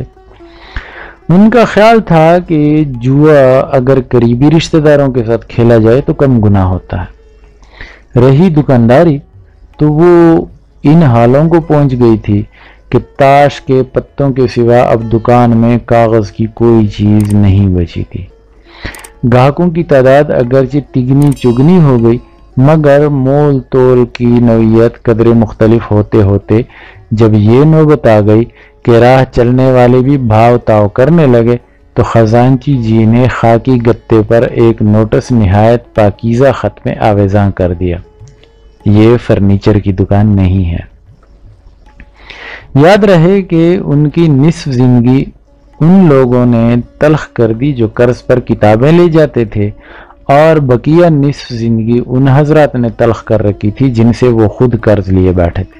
Speaker 1: ان کا خیال تھا کہ جوا اگر قریبی رشتہ داروں کے ساتھ کھیلا جائے تو کم گناہ ہوتا ہے۔ رہی دکانداری تو وہ ان حالوں کو پہنچ گئی تھی کہ تاش کے پتوں کے سوا اب دکان میں کاغذ کی کوئی چیز نہیں بچی تھی۔ گاہکوں کی تعداد اگرچہ تگنی چگنی ہو گئی، مگر مول تول کی نوعیت قدرے مختلف ہوتے ہوتے جب یہ نوبت آ گئی کہ راہ چلنے والے بھی بھاؤ تاؤ کرنے لگے تو خزانچی جی نے خاکی گتے پر ایک نوٹس نہایت پاکیزہ خط میں آویزاں کر دیا، یہ فرنیچر کی دکان نہیں ہے۔ یاد رہے کہ ان کی نصف زندگی ان لوگوں نے تلخ کر دی جو قرض پر کتابیں لے جاتے تھے، اور بقیہ نصف زندگی ان حضرات نے تلخ کر رکھی تھی جن سے وہ خود قرض لیے بیٹھے تھے۔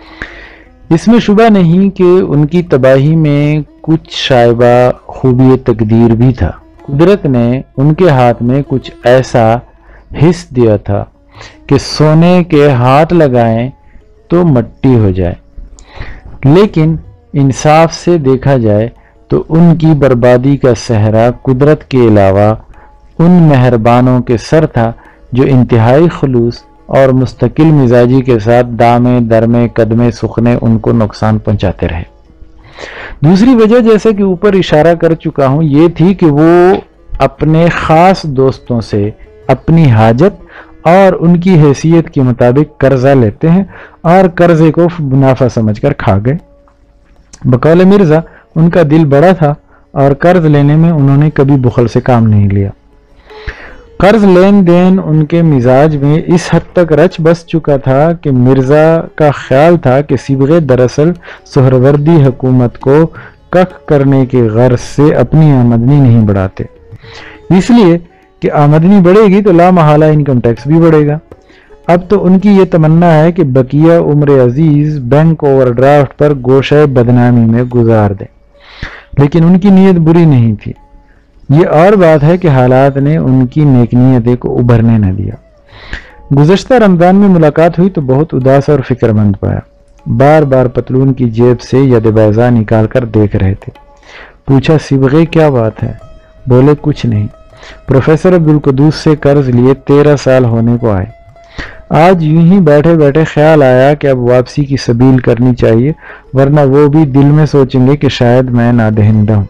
Speaker 1: اس میں شبہ نہیں کہ ان کی تباہی میں کچھ شائبہ خوبی تقدیر بھی تھا۔ قدرت نے ان کے ہاتھ میں کچھ ایسا حص دیا تھا کہ سونے کے ہاتھ لگائیں تو مٹی ہو جائے، لیکن انصاف سے دیکھا جائے تو ان کی بربادی کا صحرا قدرت کے علاوہ ان مہربانوں کے سر تھا جو انتہائی خلوص اور مستقل مزاجی کے ساتھ دامے درمے قدمے سخنے ان کو نقصان پہنچاتے رہے۔ دوسری وجہ جیسے کہ اوپر اشارہ کر چکا ہوں یہ تھی کہ وہ اپنے خاص دوستوں سے اپنی حاجت اور ان کی حیثیت کے مطابق قرضہ لیتے ہیں اور قرضے کو منافع سمجھ کر کھا گئے۔ بقول مرزا ان کا دل بڑا تھا اور قرض لینے میں انہوں نے کبھی بخل سے کام نہیں لیا۔ قرض لین دین ان کے مزاج میں اس حد تک رچ بس چکا تھا کہ مرزا کا خیال تھا کہ صبغے دراصل سہروردی حکومت کو کک کرنے کے غرض سے اپنی آمدنی نہیں بڑھاتے، اس لیے کہ آمدنی بڑھے گی تو لا محالہ انکم ٹیکس بھی بڑھے گا۔ اب تو ان کی یہ تمنا ہے کہ بقیہ عمر عزیز بینک اوور ڈرافٹ پر گوشہ بدنامی میں گزار دیں، لیکن ان کی نیت بری نہیں تھی۔ یہ اور بات ہے کہ حالات نے ان کی نیک نیتی کو ابھرنے نہ دیا۔ گزشتہ رمضان میں ملاقات ہوئی تو بہت اداس اور فکر مند پایا۔ بار بار پتلون کی جیب سے ید بیضا نکال کر دیکھ رہے تھے۔ پوچھا صبغے کیا بات ہے؟ بولے کچھ نہیں، پروفیسر عبدالقدوس سے قرض لیے تیرہ سال ہونے کو آئے، آج یوں ہی بیٹھے بیٹھے خیال آیا کہ اب واپسی کی سبیل کرنی چاہیے، ورنہ وہ بھی دل میں سوچیں گے کہ شاید میں نادہندہ ہوں۔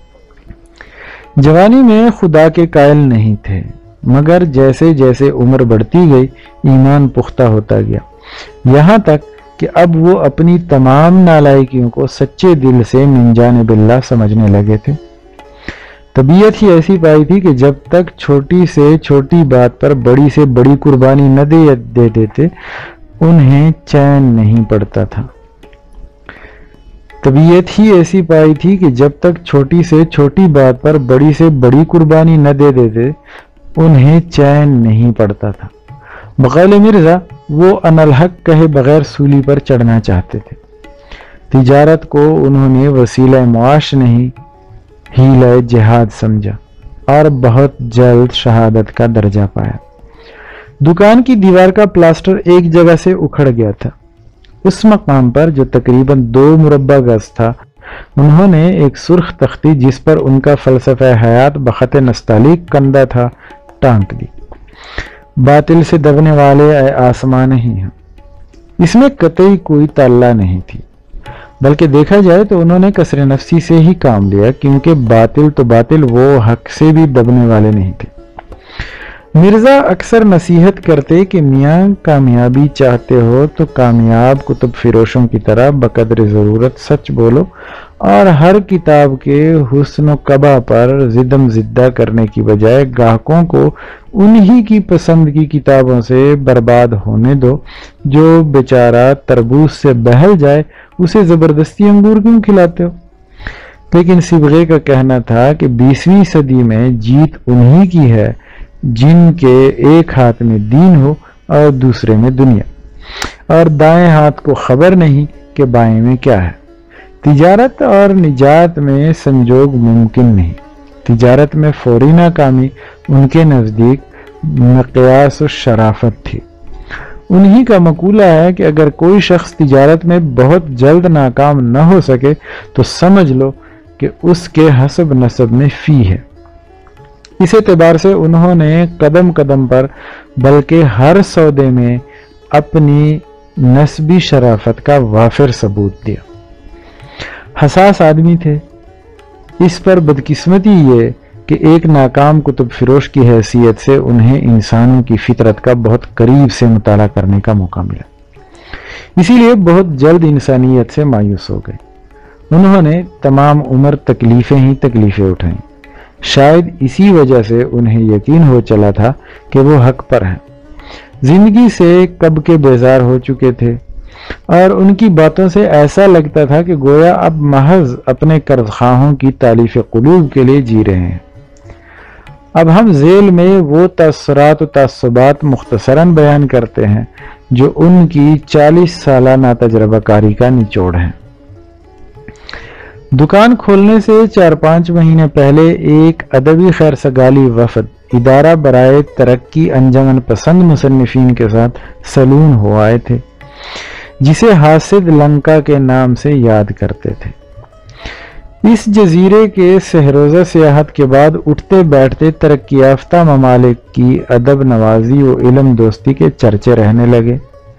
Speaker 1: جوانی میں خدا کے قائل نہیں تھے، مگر جیسے جیسے عمر بڑھتی گئی ایمان پختہ ہوتا گیا، یہاں تک کہ اب وہ اپنی تمام نالائکیوں کو سچے دل سے من جانب اللہ سمجھنے لگے تھے۔ طبیعت ہی ایسی پائی تھی کہ جب تک چھوٹی سے چھوٹی بات پر بڑی سے بڑی قربانی نہ دے دے دیتے انہیں چین نہیں پڑتا تھا۔ طبیعت ہی ایسی پائی تھی کہ جب تک چھوٹی سے چھوٹی بات پر بڑی سے بڑی قربانی نہ دے دیتے انہیں چین نہیں پڑتا تھا۔ بقول مرزا وہ انالحق کہے بغیر سولی پر چڑھنا چاہتے تھے۔ تجارت کو انہوں نے وسیلہ معاش نہیں ہیلہ جہاد سمجھا اور بہت جلد شہادت کا درجہ پایا۔ دکان کی دیوار کا پلاسٹر ایک جگہ سے اکھڑ گیا تھا۔ اس مقام پر جو تقریباً دو مربع گز تھا انہوں نے ایک سرخ تختی جس پر ان کا فلسفہ حیات بخط نستعلیق کندہ تھا ٹانک دی۔ باطل سے دبنے والے اے آسمان ہی ہیں۔ اس میں قطعی کوئی تاللہ نہیں تھی، بلکہ دیکھا جائے تو انہوں نے کسر نفسی سے ہی کام لیا، کیونکہ باطل تو باطل وہ حق سے بھی دبنے والے نہیں تھے۔ مرزا اکثر نصیحت کرتے کہ میاں کامیابی چاہتے ہو تو کامیاب کتب فروشوں کی طرح بقدر ضرورت سچ بولو اور ہر کتاب کے حسن و قبا پر زدم زدہ کرنے کی بجائے گاہکوں کو انہی کی پسند کی کتابوں سے برباد ہونے دو۔ جو بیچارہ تربوز سے بہل جائے اسے زبردستی انگور کیوں کھلاتے ہو؟ لیکن صبغے کا کہنا تھا کہ بیسویں صدی میں جیت انہی کی ہے جن کے ایک ہاتھ میں دین ہو اور دوسرے میں دنیا، اور دائیں ہاتھ کو خبر نہیں کہ بائیں میں کیا ہے۔ تجارت اور نجات میں سنجوگ ممکن نہیں۔ تجارت میں فوری ناکامی ان کے نزدیک مقیاس و شرافت تھی۔ انہی کا مقولہ ہے کہ اگر کوئی شخص تجارت میں بہت جلد ناکام نہ ہو سکے تو سمجھ لو کہ اس کے حسب نسب میں فی ہے۔ اس اعتبار سے انہوں نے قدم قدم پر بلکہ ہر سودے میں اپنی نسبی شرافت کا وافر ثبوت دیا۔ حساس آدمی تھے۔ اس پر بدقسمتی یہ کہ ایک ناکام کتب فروش کی حیثیت سے انہیں انسانوں کی فطرت کا بہت قریب سے مطالعہ کرنے کا موقع ملا، اسی لیے بہت جلد انسانیت سے مایوس ہو گئے۔ انہوں نے تمام عمر تکلیفیں ہی تکلیفیں اٹھائیں۔ شاید اسی وجہ سے انہیں یقین ہو چلا تھا کہ وہ حق پر ہیں۔ زندگی سے کب کے بیزار ہو چکے تھے، اور ان کی باتوں سے ایسا لگتا تھا کہ گویا اب محض اپنے قرض خواہوں کی تالیف قلوب کے لیے جی رہے ہیں۔ اب ہم ذیل میں وہ تاثرات و تعصبات مختصراً بیان کرتے ہیں جو ان کی چالیس سالہ ناتجربہ کاری کا نچوڑ ہیں۔ دکان کھولنے سے چار پانچ مہینے پہلے ایک ادبی خیر سگالی وفد ادارہ برائے ترقی انجمن پسند مصنفین کے ساتھ سلون ہو آئے تھے، جسے حاسد لنکا کے نام سے یاد کرتے تھے۔ اس جزیرے کے سہروزہ سیاحت کے بعد اٹھتے بیٹھتے ترقی یافتہ ممالک کی ادب نوازی و علم دوستی کے چرچے رہنے لگے۔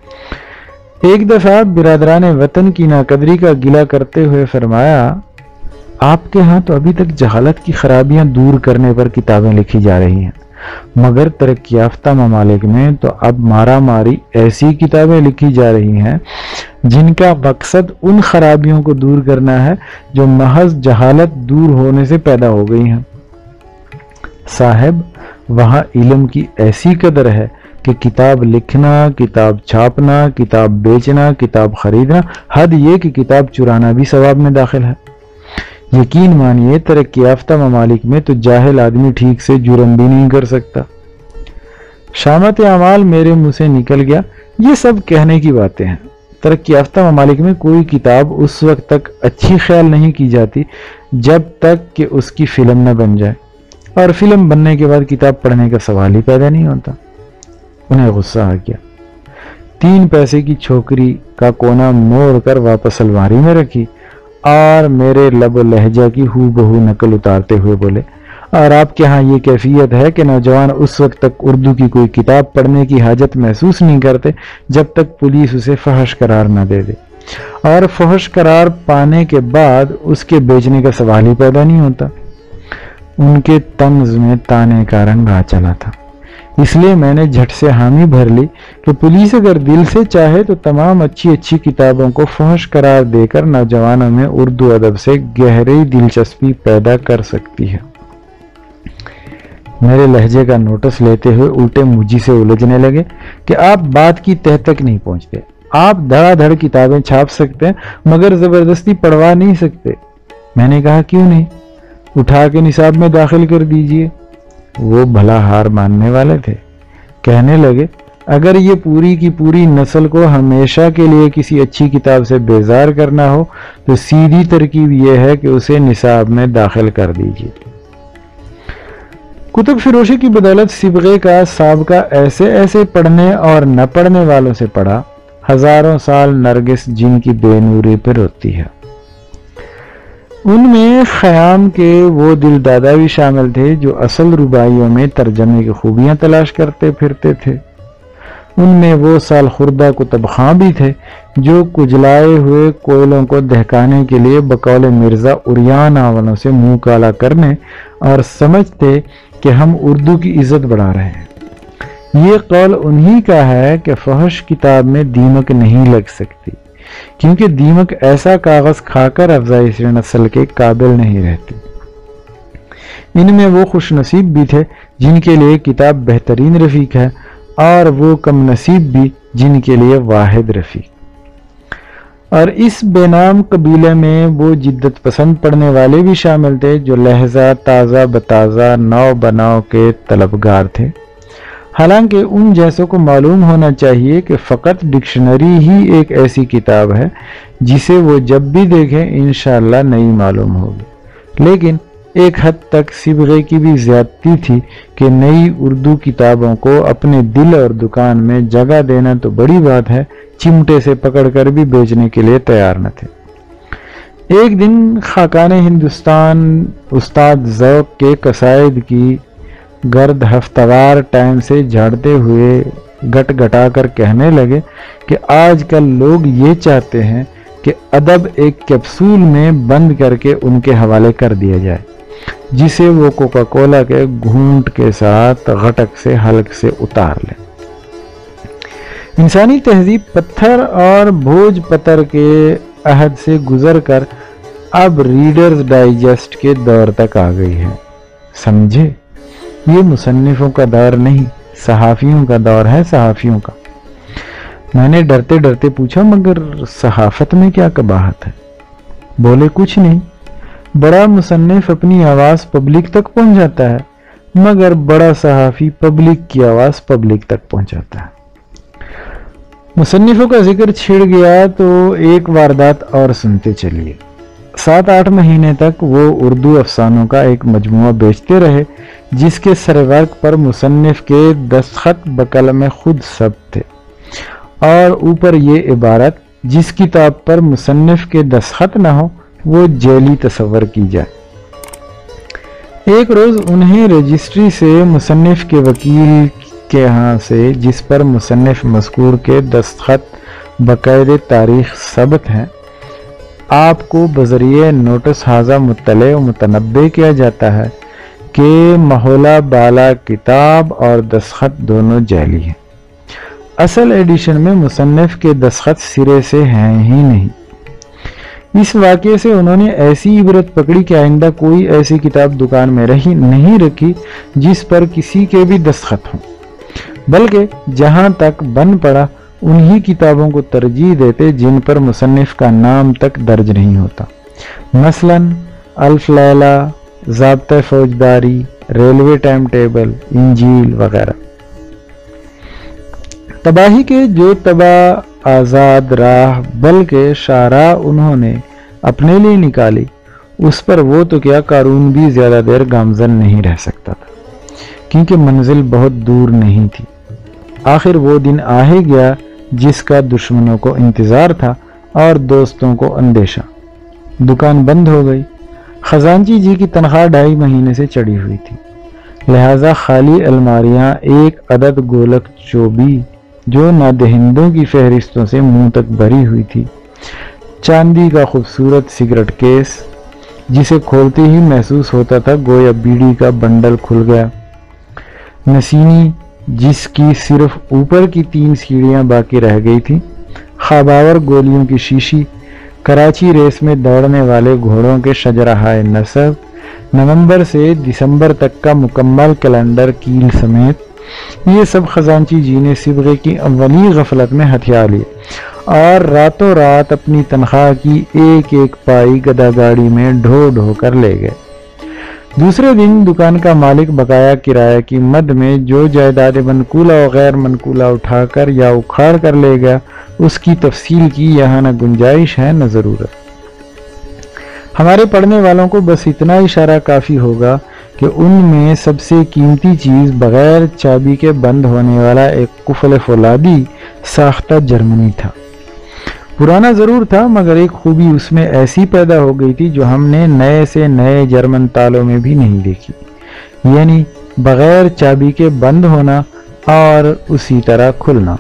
Speaker 1: ایک دفعہ برادران وطن کی ناقدری کا گلہ کرتے ہوئے فرمایا، آپ کے ہاں تو ابھی تک جہالت کی خرابیاں دور کرنے پر کتابیں لکھی جا رہی ہیں، مگر ترقی یافتہ ممالک میں تو اب مارا ماری ایسی کتابیں لکھی جا رہی ہیں جن کا مقصد ان خرابیوں کو دور کرنا ہے جو محض جہالت دور ہونے سے پیدا ہو گئی ہیں۔ صاحب، وہاں علم کی ایسی قدر ہے کہ کتاب لکھنا، کتاب چھاپنا، کتاب بیچنا، کتاب خریدنا، حد یہ کہ کتاب چرانا بھی ثواب میں داخل ہے۔ یقین مانیے ترقی یافتہ ممالک میں تو جاہل آدمی ٹھیک سے جرم بھی نہیں کر سکتا۔ شامت اعمال میرے منہ سے نکل گیا، یہ سب کہنے کی باتیں ہیں۔ ترقی یافتہ ممالک میں کوئی کتاب اس وقت تک اچھی خیال نہیں کی جاتی جب تک کہ اس کی فلم نہ بن جائے، اور فلم بننے کے بعد کتاب پڑھنے کا سوال ہی پیدا نہیں ہوتا۔ انہیں غصہ آ گیا، تین پیسے کی چھوکری کا کونا موڑ کر واپس الماری میں رکھی اور میرے لب و لہجہ کی ہو بہو نقل اتارتے ہوئے بولے، اور آپ کے ہاں یہ کیفیت ہے کہ نوجوان اس وقت تک اردو کی کوئی کتاب پڑھنے کی حاجت محسوس نہیں کرتے جب تک پولیس اسے فحش قرار نہ دے دے، اور فحش قرار پانے کے بعد اس کے بیچنے کا سوال ہی پیدا نہیں ہوتا۔ ان کے طنز میں تانے کا رنگ آ چلا تھا، اس لیے میں نے جھٹ سے حامی بھر لی کہ پولیس اگر دل سے چاہے تو تمام اچھی اچھی کتابوں کو فحش قرار دے کر نوجوانوں میں اردو ادب سے گہری دلچسپی پیدا کر سکتی ہے۔ میرے لہجے کا نوٹس لیتے ہوئے الٹے مجھے سے الجھنے لگے کہ آپ بات کی تہ تک نہیں پہنچتے، آپ دھڑا دھڑ کتابیں چھاپ سکتے ہیں مگر زبردستی پڑھوا نہیں سکتے۔ میں نے کہا کیوں نہیں، اٹھا کے نصاب میں داخل کر دیجئے۔ وہ بھلا ہار ماننے والے تھے، کہنے لگے اگر یہ پوری کی پوری نسل کو ہمیشہ کے لیے کسی اچھی کتاب سے بیزار کرنا ہو تو سیدھی ترکیب یہ ہے کہ اسے نصاب میں داخل کر دیجئے۔ کتب فروشی کی بدولت صبغے کا سابقہ ایسے ایسے پڑھنے اور نہ پڑھنے والوں سے پڑھا، ہزاروں سال نرگس جن کی بے نوری پر ہوتی ہے۔ ان میں خیام کے وہ دل دادا بھی شامل تھے جو اصل رباعیوں میں ترجمے کی خوبیاں تلاش کرتے پھرتے تھے۔ ان میں وہ سال خوردہ کتب خاں بھی تھے جو کجلائے ہوئے کوئلوں کو دہکانے کے لیے بقول مرزا عریان ناولوں سے منہ کالا کرنے اور سمجھتے کہ ہم اردو کی عزت بڑھا رہے ہیں۔ یہ قول انہی کا ہے کہ فحش کتاب میں دیمک نہیں لگ سکتی، کیونکہ دیمک ایسا کاغذ کھا کر افزائش نسل کے قابل نہیں رہتی۔ ان میں وہ خوش نصیب بھی تھے جن کے لیے کتاب بہترین رفیق ہے، اور وہ کم نصیب بھی جن کے لیے واحد رفیق۔ اور اس بے نام قبیلے میں وہ جدت پسند پڑھنے والے بھی شامل تھے جو لہجہ تازہ بتازہ نو بناؤ کے طلبگار تھے۔ حالانکہ ان جیسوں کو معلوم ہونا چاہیے کہ فقط ڈکشنری ہی ایک ایسی کتاب ہے جسے وہ جب بھی دیکھیں انشاءاللہ نئی معلوم ہوگی، لیکن ایک حد تک صبغے کی بھی زیادتی تھی کہ نئی اردو کتابوں کو اپنے دل اور دکان میں جگہ دینا تو بڑی بات ہے، چمٹے سے پکڑ کر بھی بیچنے کے لیے تیار نہ تھے۔ ایک دن خاقان ہندوستان استاد ذوق کے قصائد کی گرد ہفتوار ٹائم سے جھاڑتے ہوئے گٹ گٹا کر کہنے لگے کہ آج کل لوگ یہ چاہتے ہیں کہ ادب ایک کیپسول میں بند کر کے ان کے حوالے کر دیا جائے، جسے وہ کوکا کولا کے گھونٹ کے ساتھ غٹک سے حلق سے اتار لیں۔ انسانی تہذیب پتھر اور بھوج پتر کے عہد سے گزر کر اب ریڈرز ڈائجسٹ کے دور تک آ گئی ہے، سمجھے؟ یہ مصنفوں کا دور نہیں، صحافیوں کا دور ہے، صحافیوں کا۔ میں نے ڈرتے ڈرتے پوچھا مگر صحافت میں کیا قباحت ہے؟ بولے کچھ نہیں، بڑا مصنف اپنی آواز پبلک تک پہنچاتا ہے مگر بڑا صحافی پبلک کی آواز پبلک تک پہنچاتا ہے۔ مصنفوں کا ذکر چھڑ گیا تو ایک واردات اور سنتے چلیے۔ سات آٹھ مہینے تک وہ اردو افسانوں کا ایک مجموعہ بیچتے رہے جس کے سرورق پر مصنف کے دستخط بقلم خود ثبت تھے، اور اوپر یہ عبارت جس کتاب پر مصنف کے دستخط نہ ہو وہ جعلی تصور کی جائے۔ ایک روز انہیں رجسٹری سے مصنف کے وکیل کے ہاں سے جس پر مصنف مذکور کے دستخط باقاعدہ تاریخ ثبت ہیں آپ کو بذریعہ نوٹس حاضہ مطلع و متنبع کیا جاتا ہے کہ محولہ بالا کتاب اور دستخط دونوں جعلی ہیں۔ اصل ایڈیشن میں مصنف کے دستخط سرے سے ہیں ہی نہیں۔ اس واقعے سے انہوں نے ایسی عبرت پکڑی کہ آئندہ کوئی ایسی کتاب دکان میں رہی نہیں رکھی جس پر کسی کے بھی دستخط ہوں، بلکہ جہاں تک بن پڑا انہی کتابوں کو ترجیح دیتے جن پر مصنف کا نام تک درج نہیں ہوتا، مثلا الف لیلہ، ضابطہ فوجداری، ریلوے ٹائم ٹیبل، انجیل وغیرہ۔ تباہی کے جو تباہ آزاد راہ بلکہ شاہراہ انہوں نے اپنے لیے نکالی، اس پر وہ تو کیا قارون بھی زیادہ دیر گامزن نہیں رہ سکتا تھا، کیونکہ منزل بہت دور نہیں تھی۔ آخر وہ دن آ ہی گیا جس کا دشمنوں کو انتظار تھا اور دوستوں کو اندیشہ۔ دکان بند ہو گئی۔ خزانچی جی کی تنخواہ ڈھائی مہینے سے چڑھی ہوئی تھی، لہذا خالی الماریاں ایک عدد گولک چوبی جو نادہندوں کی فہرستوں سے منہ تک بھری ہوئی تھی، چاندی کا خوبصورت سگریٹ کیس جسے کھولتے ہی محسوس ہوتا تھا گویا بیڑی کا بنڈل کھل گیا، نسینی جس کی صرف اوپر کی تین سیڑھیاں باقی رہ گئی تھی، خواباور گولیوں کی شیشی، کراچی ریس میں دوڑنے والے گھوڑوں کے شجرہائے نصب، نومبر سے دسمبر تک کا مکمل کیلنڈر کیل سمیت، یہ سب خزانچی جی نے صبغے کی اولی غفلت میں ہتھیار لیے اور راتوں رات اپنی تنخواہ کی ایک ایک پائی گدا گاڑی میں ڈھو ڈھو کر لے گئے۔ دوسرے دن دکان کا مالک بقایا کرایہ کی مد میں جو جائیداد منقولہ و غیر منقولہ اٹھا کر یا اکھاڑ کر لے گیا، اس کی تفصیل کی یہاں نہ گنجائش ہے نہ ضرورت۔ ہمارے پڑھنے والوں کو بس اتنا اشارہ کافی ہوگا کہ ان میں سب سے قیمتی چیز بغیر چابی کے بند ہونے والا ایک قفل فولادی ساختہ جرمنی تھا۔ پرانا ضرور تھا مگر ایک خوبی اس میں ایسی پیدا ہو گئی تھی جو ہم نے نئے سے نئے جرمن تالوں میں بھی نہیں دیکھی، یعنی بغیر چابی کے بند ہونا اور اسی طرح کھلنا۔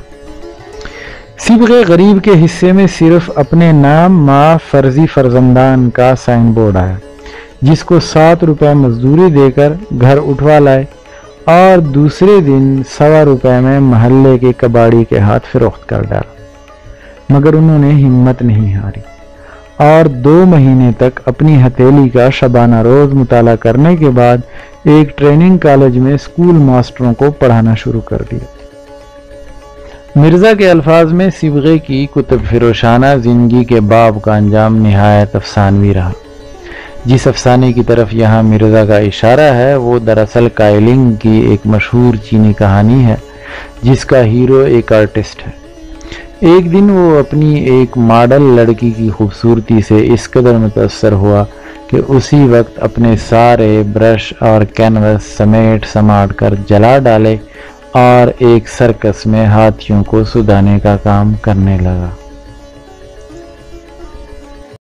Speaker 1: صبغے غریب کے حصے میں صرف اپنے نام ماں فرضی فرزندان کا سائن بورڈ آیا، جس کو سات روپے مزدوری دے کر گھر اٹھوا لائے اور دوسرے دن سوا روپے میں محلے کے کباڑی کے ہاتھ فروخت کر ڈالا، مگر انہوں نے ہمت نہیں ہاری اور دو مہینے تک اپنی ہتھیلی کا شبانہ روز مطالعہ کرنے کے بعد ایک ٹریننگ کالج میں اسکول ماسٹروں کو پڑھانا شروع کر دیا۔ مرزا کے الفاظ میں صبغے کی کتب فروشانہ زندگی کے باب کا انجام نہایت افسانوی رہا۔ جس افسانے کی طرف یہاں مرزا کا اشارہ ہے وہ دراصل کائلنگ کی ایک مشہور چینی کہانی ہے جس کا ہیرو ایک آرٹسٹ ہے۔ ایک دن وہ اپنی ایک ماڈل لڑکی کی خوبصورتی سے اس قدر متاثر ہوا کہ اسی وقت اپنے سارے برش اور کینوس سمیٹ سماٹ کر جلا ڈالے اور ایک سرکس میں ہاتھیوں کو سدھانے کا کام کرنے لگا۔